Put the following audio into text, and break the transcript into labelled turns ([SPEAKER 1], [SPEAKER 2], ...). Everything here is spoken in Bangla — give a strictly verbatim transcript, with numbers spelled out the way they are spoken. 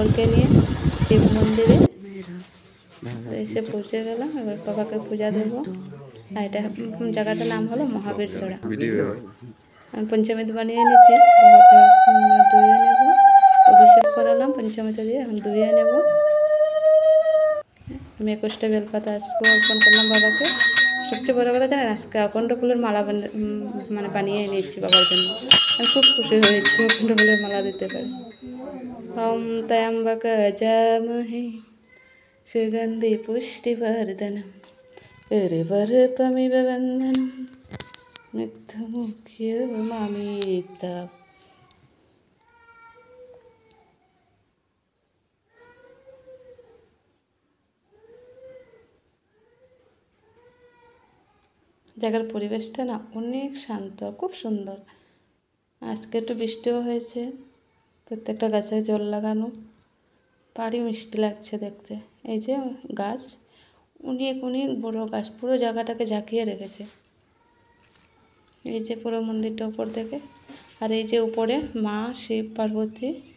[SPEAKER 1] বরকে নিয়ে শিব মন্দিরে এসে পৌঁছে গেলাম। এবার বাবাকে পূজা দেবো। আর এটা জায়গাটার নাম হলো মহাবীর সরা। আমি পঞ্চামৃত বানিয়ে নিচ্ছি, বাবাকে ধুয়ে নেব, অভিষেক করালাম পঞ্চামৃত দিয়ে, এখন ধুয়ে নেব। আমি একুশটা বেলপাতা আজকে অর্পণ করলাম বাবাকে। সবচেয়ে বড় কথা জানেন, আজকে অখণ্ড ফুলের মালা মানে বানিয়ে নিচ্ছি বাবার জন্য। আমি খুব খুশি হয়েছি অখণ্ড ফুলের মালা দিতে পারি। ওম ত্র্যম্বক যজামহে সুগন্ধি পুষ্টিবর্ধনম উর্বারুকমিব বন্ধনম মৃত্যুমুখ্যমামিত্যাপ। জায়গার পরিবেশটা না অনেক শান্ত, খুব সুন্দর। আজকে একটু বৃষ্টিও হয়েছে, প্রত্যেকটা গাছে জল লাগানো, ভারী মিষ্টি লাগছে দেখতে। এই যে গাছ, অনেক অনেক বড় গাছ, পুরো জায়গাটাকে ঝাঁকিয়ে রেখেছে। এই যে পুরো মন্দিরটা উপর থেকে, আর এই যে উপরে মা শিব পার্বতী